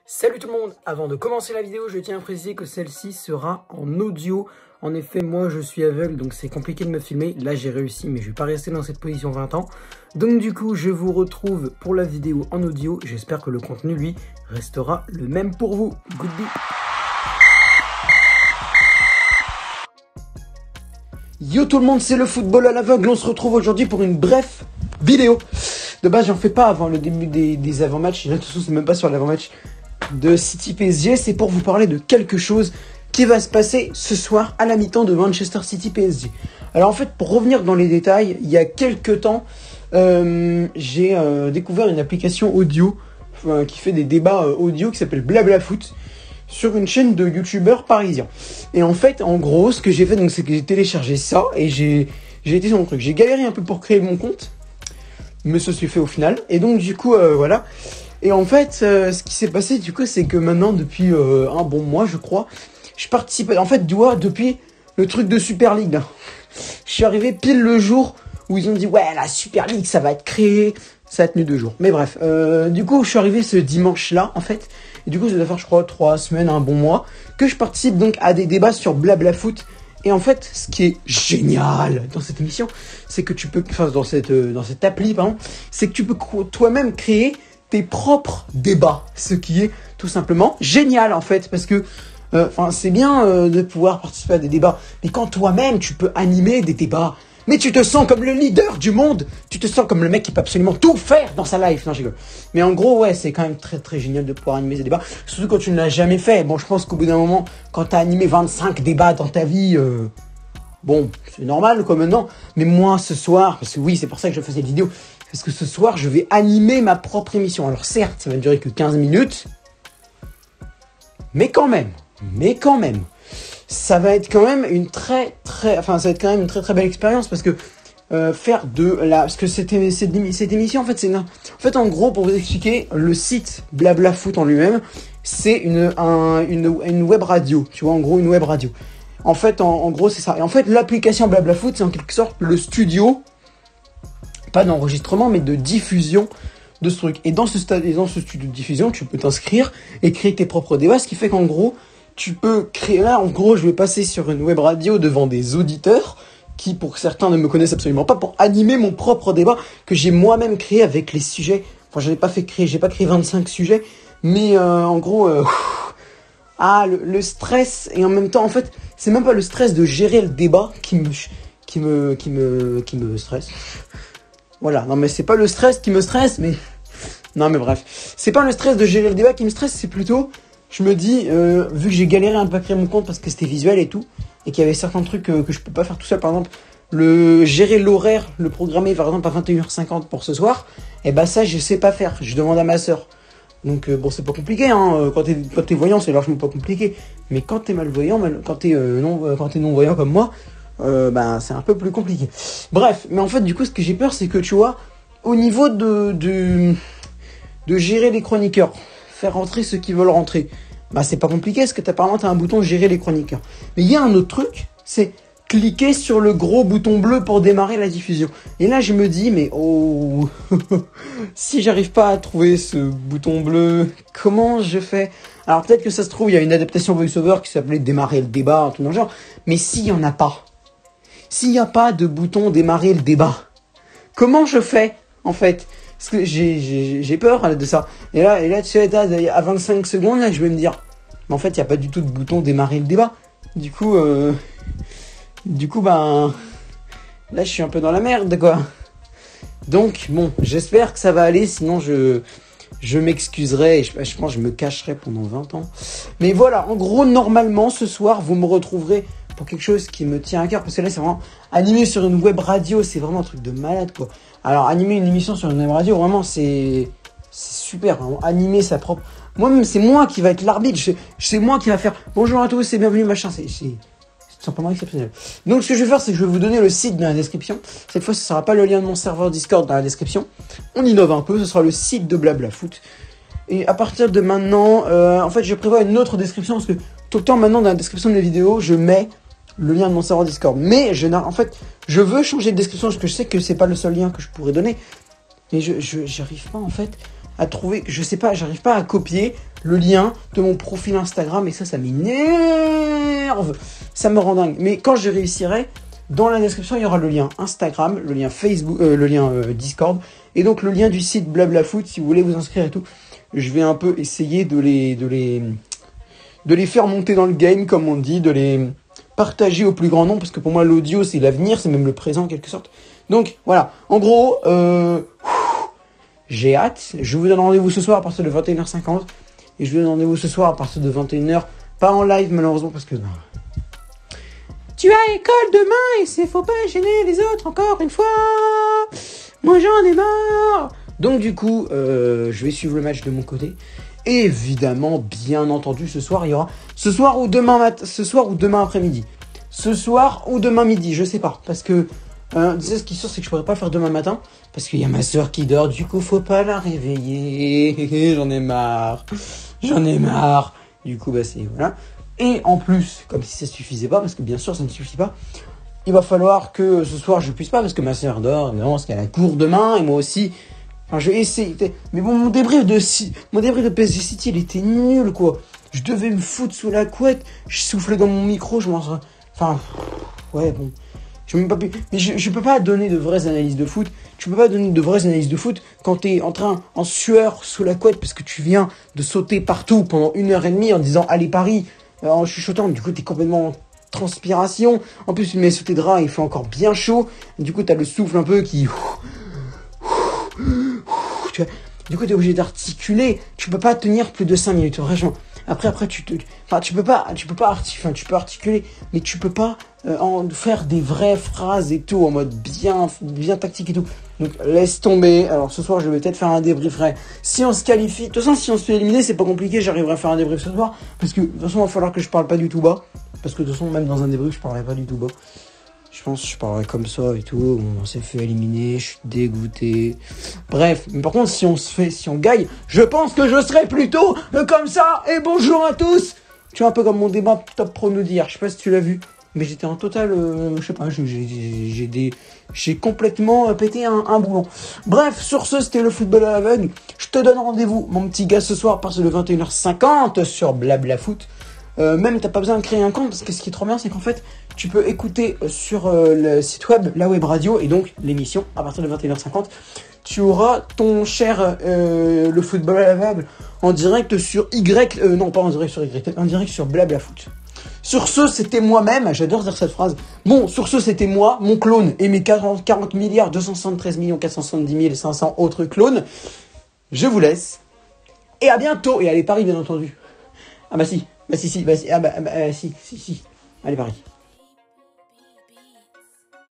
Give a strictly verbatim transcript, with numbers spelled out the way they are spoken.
Salut tout le monde, avant de commencer la vidéo, je tiens à préciser que celle-ci sera en audio. En effet, moi je suis aveugle, donc c'est compliqué de me filmer. Là j'ai réussi, mais je vais pas rester dans cette position vingt ans. Donc du coup, je vous retrouve pour la vidéo en audio. J'espère que le contenu, lui, restera le même pour vous. Goodbye. Yo tout le monde, c'est le football à l'aveugle. On se retrouve aujourd'hui pour une brève vidéo. De base, j'en fais pas avant le début des, des avant-matchs. De toute façon, c'est même pas sur l'avant-match de City P S G. C'est pour vous parler de quelque chose qui va se passer ce soir à la mi-temps de Manchester City P S G. Alors en fait, pour revenir dans les détails, il y a quelques temps, euh, j'ai euh, découvert une application audio euh, qui fait des débats euh, audio qui s'appelle Blabla Foot, sur une chaîne de youtubeurs parisiens. Et en fait, en gros, ce que j'ai fait, donc, c'est que j'ai téléchargé ça et j'ai j'ai été sur mon truc. J'ai galéré un peu pour créer mon compte, mais ça s'est fait au final. Et donc, du coup, euh, voilà. Et en fait, euh, ce qui s'est passé, du coup, c'est que maintenant, depuis euh, un bon mois, je crois, je participe. En fait, tu vois, depuis le truc de Super League, là, je suis arrivé pile le jour où ils ont dit, ouais, la Super League, ça va être créé. Ça a tenu deux jours. Mais bref, euh, du coup, je suis arrivé ce dimanche-là, en fait. Et du coup, ça doit faire, je crois, trois semaines, un bon mois, que je participe donc à des débats sur Blabla Foot. Et en fait, ce qui est génial dans cette émission, c'est que tu peux, enfin, dans cette, euh, dans cette appli, pardon, c'est que tu peux toi-même créer tes propres débats. Ce qui est tout simplement génial, en fait, parce que, enfin, euh, c'est bien euh, de pouvoir participer à des débats. Mais quand toi-même, tu peux animer des débats, mais tu te sens comme le leader du monde. Tu te sens comme le mec qui peut absolument tout faire dans sa life. Non, je rigole. Mais en gros, ouais, c'est quand même très très génial de pouvoir animer ces débats. Surtout quand tu ne l'as jamais fait. Bon, je pense qu'au bout d'un moment, quand tu as animé vingt-cinq débats dans ta vie, euh, bon, c'est normal quoi maintenant. Mais moi, ce soir, parce que oui, c'est pour ça que je fais cette vidéo, parce que ce soir, je vais animer ma propre émission. Alors certes, ça va ne durer que quinze minutes. Mais quand même, mais quand même. Ça va être quand même une très très enfin ça va être quand même une très très belle expérience parce que euh, faire de la parce que cette, cette, cette émission en fait c'est en fait en gros pour vous expliquer le site Blabla Foot en lui-même c'est une un, une une web radio, tu vois, en gros une web radio. En fait en, en gros c'est ça. Et en fait l'application Blabla Foot c'est en quelque sorte le studio, pas d'enregistrement mais de diffusion de ce truc. Et dans ce stade et dans ce studio de diffusion tu peux t'inscrire et créer tes propres débats, ce qui fait qu'en gros tu peux créer, là en gros je vais passer sur une web radio devant des auditeurs qui pour certains ne me connaissent absolument pas pour animer mon propre débat que j'ai moi-même créé avec les sujets. Enfin je n'ai pas fait créer, j'ai pas créé vingt-cinq sujets, mais euh, en gros, euh, ah le, le stress et en même temps en fait c'est même pas le stress de gérer le débat qui me qui me qui me qui me stresse. Voilà, non mais c'est pas le stress qui me stresse, mais non mais bref, c'est pas le stress de gérer le débat qui me stresse, c'est plutôt je me dis, euh, vu que j'ai galéré un peu à créer mon compte parce que c'était visuel et tout, et qu'il y avait certains trucs euh, que je peux pas faire tout seul, par exemple, le gérer l'horaire, le programmer par exemple à vingt et une heures cinquante pour ce soir, et bah ça je sais pas faire, je demande à ma sœur. Donc euh, bon c'est pas compliqué, hein, quand t'es, quand t'es voyant c'est largement pas compliqué, mais quand t'es malvoyant, mal, quand t'es euh, non, euh, quand t'es non voyant comme moi, euh, bah c'est un peu plus compliqué. Bref, mais en fait du coup ce que j'ai peur c'est que tu vois, au niveau de, de, de gérer les chroniqueurs, faire rentrer ceux qui veulent rentrer, bah c'est pas compliqué parce que t'as apparemment t'as un bouton gérer les chroniqueurs. Mais il y a un autre truc, c'est cliquer sur le gros bouton bleu pour démarrer la diffusion. Et là je me dis mais oh si j'arrive pas à trouver ce bouton bleu, comment je fais? Alors peut-être que ça se trouve il y a une adaptation VoiceOver qui s'appelait démarrer le débat, un truc dans le genre. Mais s'il y en a pas, s'il y a pas de bouton démarrer le débat, comment je fais en fait? Parce que j'ai, j'ai, j'ai peur de ça. Et là, et là tu sais, à vingt-cinq secondes, là, je vais me dire, mais en fait, il n'y a pas du tout de bouton démarrer le débat. Du coup, euh, du coup, ben, là, je suis un peu dans la merde, quoi. Donc, bon, j'espère que ça va aller, sinon je, je m'excuserai et je, je pense que je me cacherai pendant vingt ans. Mais voilà, en gros, normalement, ce soir, vous me retrouverez pour quelque chose qui me tient à cœur, parce que là c'est vraiment animé sur une web radio, c'est vraiment un truc de malade quoi. Alors animer une émission sur une web radio, vraiment c'est c'est super, vraiment. Animer sa propre, moi-même c'est moi qui va être l'arbitre, je... c'est moi qui va faire bonjour à tous et bienvenue machin, c'est c'est simplement exceptionnel. Donc ce que je vais faire c'est que je vais vous donner le site dans la description. Cette fois ce sera pas le lien de mon serveur Discord dans la description, on innove un peu, ce sera le site de Blabla Foot. Et à partir de maintenant, euh, en fait je prévois une autre description parce que tout le temps maintenant dans la description de mes vidéos je mets le lien de mon serveur Discord. Mais je en fait, je veux changer de description parce que je sais que c'est pas le seul lien que je pourrais donner. Mais je, je j'arrive pas en fait à trouver, je sais pas, j'arrive pas à copier le lien de mon profil Instagram et ça, ça m'énerve. Ça me rend dingue. Mais quand je réussirai, dans la description, il y aura le lien Instagram, le lien Facebook, euh, le lien euh, Discord et donc le lien du site Blablafoot si vous voulez vous inscrire et tout. Je vais un peu essayer de les, de les, de les faire monter dans le game, comme on dit, de les partager au plus grand nombre parce que pour moi, l'audio, c'est l'avenir, c'est même le présent en quelque sorte. Donc voilà, en gros, euh, j'ai hâte. Je vous donne rendez-vous ce soir à partir de vingt et une heures cinquante et je vous donne rendez-vous ce soir à partir de vingt et une heures, pas en live malheureusement parce que bah, tu as école demain et c'est faut pas gêner les autres encore une fois. Moi j'en ai marre. Donc du coup, euh, je vais suivre le match de mon côté. Évidemment, bien entendu, ce soir il y aura ce soir ou demain mat, ce soir ou demain après-midi, ce soir ou demain midi, je sais pas, parce que euh, tu sais, ce qui est sûr, c'est que je pourrais pas le faire demain matin parce qu'il y a ma soeur qui dort. Du coup, faut pas la réveiller. J'en ai marre, j'en ai marre. Du coup, bah c'est voilà. Et en plus, comme si ça suffisait pas, parce que bien sûr ça ne suffit pas, il va falloir que ce soir je puisse pas parce que ma soeur dort, évidemment, parce qu'elle a cours demain et moi aussi. Enfin, je vais essayer. Mais bon, mon débrief de mon débrief de P S G City, il était nul, quoi. Je devais me foutre sous la couette. Je soufflais dans mon micro, je m'en. Enfin, ouais, bon. Je même pas pu... Mais je, je peux pas donner de vraies analyses de foot. Tu peux pas donner de vraies analyses de foot quand t'es en train, en sueur sous la couette, parce que tu viens de sauter partout pendant une heure et demie en disant allez Paris, euh, en chuchotant. Du coup, t'es complètement en transpiration. En plus, tu te mets sous tes draps, il fait encore bien chaud. Du coup, t'as le souffle un peu qui. Tu vois, du coup, t'es obligé d'articuler. Tu peux pas tenir plus de cinq minutes, franchement. Après, après, tu te, enfin, tu peux pas, tu peux pas articuler, enfin, tu peux articuler, mais tu peux pas euh, en faire des vraies phrases et tout en mode bien, bien tactique et tout. Donc, laisse tomber. Alors, ce soir, je vais peut-être faire un débrief vrai. Si on se qualifie, de toute façon, si on se fait éliminer, c'est pas compliqué. J'arriverai à faire un débrief ce soir, parce que de toute façon, il va falloir que je parle pas du tout bas, parce que de toute façon, même dans un débrief, je parlerai pas du tout bas. Je pense que je parlerai comme ça et tout. On s'est fait éliminer, je suis dégoûté. Bref, mais par contre, si on se fait, si on gagne, je pense que je serai plutôt comme ça. Et bonjour à tous. Tu vois, un peu comme mon débat top prono d'hier. Je sais pas si tu l'as vu, mais j'étais en total, euh, je sais pas, j'ai, j'ai, j'ai des, j'ai complètement pété un, un boulon. Bref, sur ce, c'était le football à l'aveugle. Je te donne rendez-vous, mon petit gars, ce soir, à partir de vingt et une heures cinquante sur Blablafoot. Euh, même t'as pas besoin de créer un compte parce que ce qui est trop bien, c'est qu'en fait tu peux écouter sur euh, le site web la web radio et donc l'émission à partir de vingt et une heures cinquante. Tu auras ton cher euh, le football à l'aveugle en direct sur Y, euh, non pas en direct sur Y, en direct sur Blablafoot. Sur ce, c'était moi-même, j'adore dire cette phrase. Bon, sur ce, c'était moi, mon clone et mes quarante, quarante milliards deux cent soixante-treize millions quatre cent soixante-dix mille cinq cents autres clones. Je vous laisse et à bientôt et allez Paris bien entendu. Ah bah si. Bah si, si, bah si, ah bah, bah, si, si, si. Allez, Paris.